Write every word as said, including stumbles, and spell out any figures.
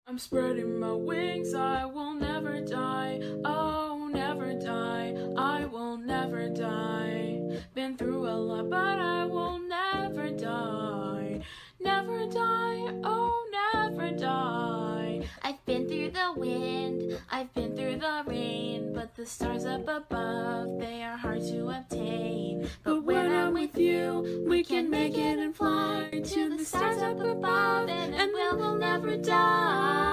I'm spreading my wings, I will never die. Oh, never die, I will never die. Been through a lot, but I will never die. Never die, oh, never die. I've been through the wind, I've been through the rain, but the stars up above, they are hard to obtain. But when I'm with you, we can make it and fly to the stars up above, and, and we'll never die.